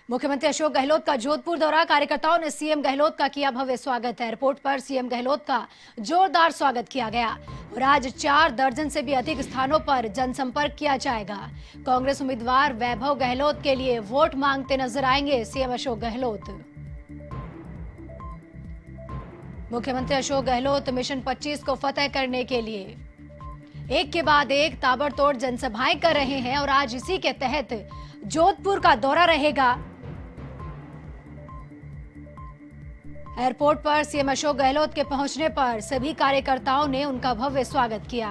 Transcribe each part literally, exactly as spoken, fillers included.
मुख्यमंत्री अशोक गहलोत का जोधपुर दौरा, कार्यकर्ताओं ने सीएम गहलोत का किया भव्य स्वागत। एयरपोर्ट पर सीएम गहलोत का जोरदार स्वागत किया गया और आज चार दर्जन से भी अधिक स्थानों पर जनसंपर्क किया जाएगा। कांग्रेस उम्मीदवार वैभव गहलोत के लिए वोट मांगते नजर आएंगे सीएम अशोक गहलोत। मुख्यमंत्री अशोक गहलोत मिशन पच्चीस को फतेह करने के लिए एक के बाद एक ताबड़तोड़ जनसभाएं कर रहे हैं और आज इसी के तहत जोधपुर का दौरा रहेगा। एयरपोर्ट पर सीएम अशोक गहलोत के पहुंचने पर सभी कार्यकर्ताओं ने उनका भव्य स्वागत किया।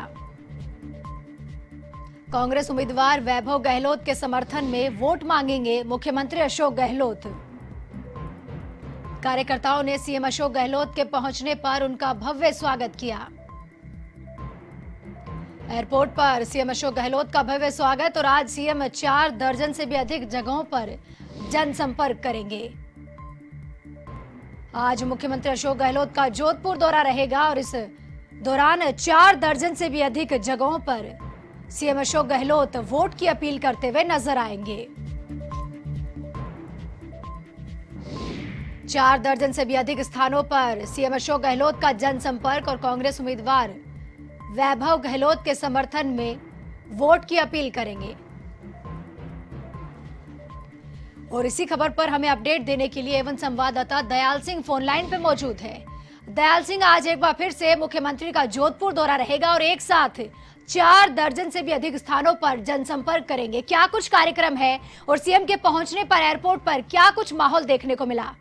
कांग्रेस उम्मीदवार वैभव गहलोत के समर्थन में वोट मांगेंगे मुख्यमंत्री अशोक गहलोत। कार्यकर्ताओं ने सीएम अशोक गहलोत के पहुंचने पर उनका भव्य स्वागत किया। एयरपोर्ट पर सीएम अशोक गहलोत का भव्य स्वागत और आज सीएम चार दर्जन से भी अधिक जगहों पर जनसंपर्क करेंगे। आज मुख्यमंत्री अशोक गहलोत का जोधपुर दौरा रहेगा और इस दौरान चार दर्जन से भी अधिक जगहों पर सीएम अशोक गहलोत वोट की अपील करते हुए नजर आएंगे। चार दर्जन से भी अधिक स्थानों पर सीएम अशोक गहलोत का जनसंपर्क और कांग्रेस उम्मीदवार वैभव गहलोत के समर्थन में वोट की अपील करेंगे। और इसी खबर पर हमें अपडेट देने के लिए एवं संवाददाता दयाल सिंह फोन लाइन पे मौजूद है। दयाल सिंह, आज एक बार फिर से मुख्यमंत्री का जोधपुर दौरा रहेगा और एक साथ चार दर्जन से भी अधिक स्थानों पर जनसंपर्क करेंगे। क्या कुछ कार्यक्रम है और सीएम के पहुंचने पर एयरपोर्ट पर क्या कुछ माहौल देखने को मिला?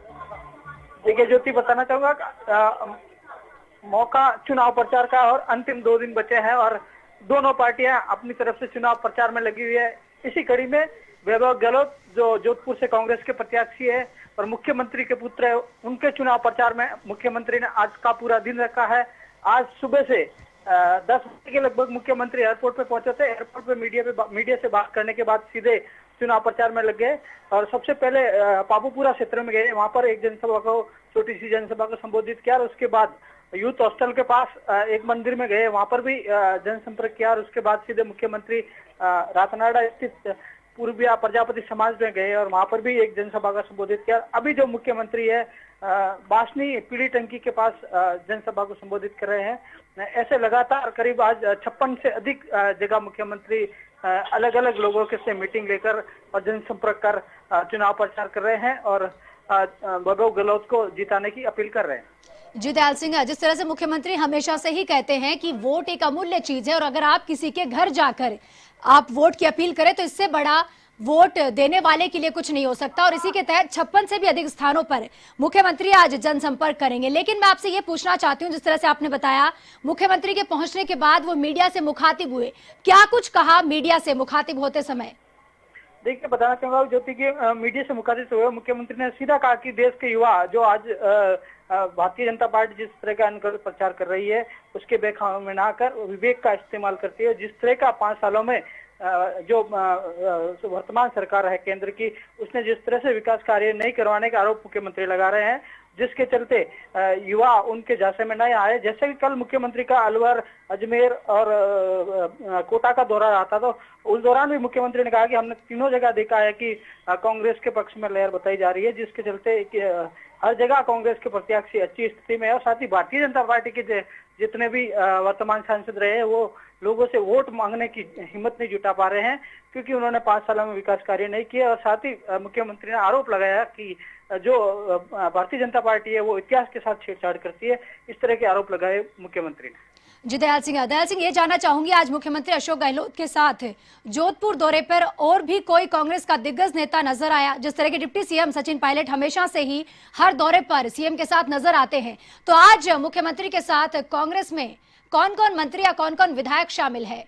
देखिए ज्योति, बताना चाहूंगा मौका चुनाव प्रचार का और अंतिम दो दिन बचे हैं और दोनों पार्टियां अपनी तरफ से चुनाव प्रचार में लगी हुई है। इसी कड़ी में वैभव गहलोत जो जोधपुर से कांग्रेस के प्रत्याशी है और मुख्यमंत्री के पुत्र है, उनके चुनाव प्रचार में मुख्यमंत्री ने आज का पूरा दिन रखा है। आज सुबह से दस बजे के लगभग मुख्यमंत्री एयरपोर्ट पे पहुंचे थे। एयरपोर्ट पे मीडिया पे मीडिया से बात करने के बाद सीधे चुनाव प्रचार में लग गए और सबसे पहले पापूपुरा क्षेत्र में गए। वहां पर एक जनसभा को छोटी सी जनसभा को संबोधित किया और उसके बाद यूथ हॉस्टल के पास एक मंदिर में गए, वहां पर भी जनसंपर्क किया और उसके बाद सीधे मुख्यमंत्री रातनाड़ा स्थित पूर्विया प्रजापति समाज में गए और वहां पर भी एक जनसभा का संबोधित किया। अभी जो मुख्यमंत्री है बासनी पीली टंकी के पास जनसभा को संबोधित कर रहे हैं। ऐसे लगातार करीब आज छप्पन से अधिक जगह मुख्यमंत्री अलग अलग लोगों के से मीटिंग लेकर और जनसंपर्क कर चुनाव प्रचार कर रहे हैं और वैभव गहलोत को जिताने की अपील कर रहे हैं। जी दयाल सिंह, जिस तरह से मुख्यमंत्री हमेशा से ही कहते हैं कि वोट एक अमूल्य चीज है और अगर आप किसी के घर जाकर आप वोट की अपील करें तो इससे बड़ा वोट देने वाले के लिए कुछ नहीं हो सकता और इसी के तहत छप्पन से भी अधिक स्थानों पर मुख्यमंत्री आज जनसंपर्क करेंगे। लेकिन मैं आपसे ये पूछना चाहती हूँ, जिस तरह से आपने बताया मुख्यमंत्री के पहुंचने के बाद वो मीडिया से मुखातिब हुए, क्या कुछ कहा मीडिया से मुखातिब होते समय? देखिए, बताना चाहूंगा ज्योति की मीडिया से मुखातिब हुए मुख्यमंत्री ने सीधा कहा कि देश के युवा जो आज भारतीय जनता पार्टी जिस तरह का अनुकरण प्रचार कर रही है उसके बेखाम में ना कर विवेक का इस्तेमाल करती है। जिस तरह का पांच सालों में जो वर्तमान सरकार है केंद्र की, उसने जिस तरह से विकास कार्य नहीं करवाने का आरोप मुख्यमंत्री लगा रहे हैं, जिसके चलते युवा उनके झांसे में नहीं आए। जैसे कि कल मुख्यमंत्री का अलवर, अजमेर और कोटा का दौरा रहा था, तो उस दौरान भी मुख्यमंत्री ने कहा कि हमने तीनों जगह देखा है कि कांग्रेस के पक्ष में लहर बताई जा रही है, जिसके चलते हर जगह कांग्रेस के प्रत्याशी अच्छी स्थिति में है और साथ ही भारतीय जनता पार्टी के जितने भी वर्तमान सांसद रहे हैं वो लोगों से वोट मांगने की हिम्मत नहीं जुटा पा रहे हैं क्योंकि उन्होंने पांच सालों में विकास कार्य नहीं किए। और साथ ही मुख्यमंत्री ने आरोप लगाया कि जो भारतीय जनता पार्टी है वो इतिहास के साथ छेड़छाड़ करती है। इस तरह के आरोप लगाए मुख्यमंत्री ने। जी दयाल सिंह, दयाल सिंह ये जानना चाहूंगी, आज मुख्यमंत्री अशोक गहलोत के साथ जोधपुर दौरे पर और भी कोई कांग्रेस का दिग्गज नेता नजर आया? जिस तरह के डिप्टी सीएम सचिन पायलट हमेशा से ही हर दौरे पर सीएम के साथ नजर आते हैं, तो आज मुख्यमंत्री के साथ कांग्रेस में कौन कौन मंत्री या कौन कौन विधायक शामिल है?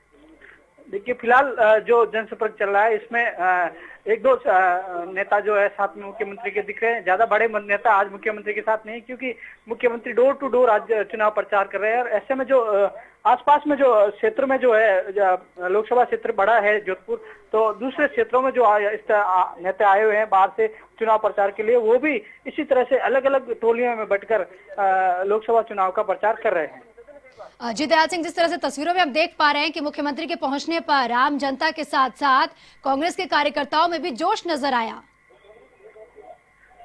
देखिए, फिलहाल जो जनसंपर्क चल रहा है इसमें एक दो नेता जो है साथ में मुख्यमंत्री के दिख रहे हैं। ज्यादा बड़े नेता आज मुख्यमंत्री के साथ नहीं, क्योंकि मुख्यमंत्री डोर टू डोर आज चुनाव प्रचार कर रहे हैं और ऐसे में जो आसपास में जो क्षेत्र में जो है लोकसभा क्षेत्र बड़ा है जोधपुर, तो दूसरे क्षेत्रों में जो नेता आए हुए हैं बाहर से चुनाव प्रचार के लिए, वो भी इसी तरह से अलग अलग टोलियों में बंटकर लोकसभा चुनाव का प्रचार कर रहे हैं। जी दयाल सिंह, जिस तरह से तस्वीरों में हम देख पा रहे हैं कि मुख्यमंत्री के पहुंचने पर आम जनता के साथ साथ कांग्रेस के कार्यकर्ताओं में भी जोश नजर आया।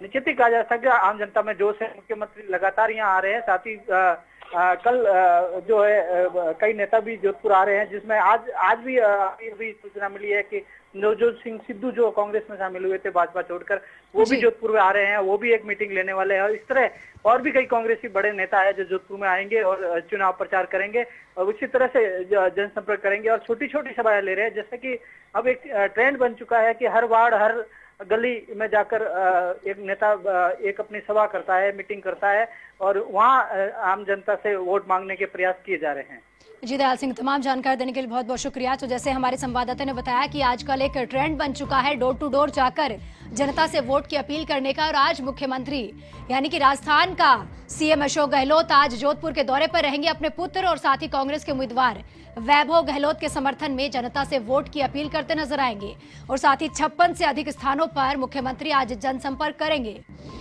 निश्चित ही कहा जा सकता है आम जनता में जोश है। मुख्यमंत्री लगातार यहाँ आ रहे हैं, साथ ही आ, आ, कल आ, जो है आ, कई नेता भी जोधपुर आ रहे हैं, जिसमें आज आज भी अभी अभी सूचना मिली है कि नवजोत सिंह सिद्धू जो कांग्रेस में शामिल हुए थे भाजपा छोड़कर, वो भी जोधपुर में आ रहे हैं, वो भी एक मीटिंग लेने वाले हैं। और इस तरह और भी कई कांग्रेसी बड़े नेता है जो जोधपुर में आएंगे और चुनाव प्रचार करेंगे और उसी तरह से जनसंपर्क करेंगे और छोटी छोटी सभाएं ले रहे हैं। जैसे कि अब एक ट्रेंड बन चुका है कि हर वार्ड हर गली में जाकर एक नेता एक अपनी सभा करता है, मीटिंग करता है और वहां आम जनता से वोट मांगने के प्रयास किए जा रहे हैं। जी दयाल सिंह, तमाम जानकारी देने के लिए बहुत बहुत शुक्रिया। तो जैसे हमारे संवाददाता ने बताया कि आजकल एक ट्रेंड बन चुका है डोर टू डोर जाकर जनता से वोट की अपील करने का, और आज मुख्यमंत्री यानी कि राजस्थान का सीएम अशोक गहलोत आज जोधपुर के दौरे पर रहेंगे। अपने पुत्र और साथ ही कांग्रेस के उम्मीदवार वैभव गहलोत के समर्थन में जनता से वोट की अपील करते नजर आएंगे और साथ ही छप्पन से अधिक स्थानों पर मुख्यमंत्री आज जनसंपर्क करेंगे।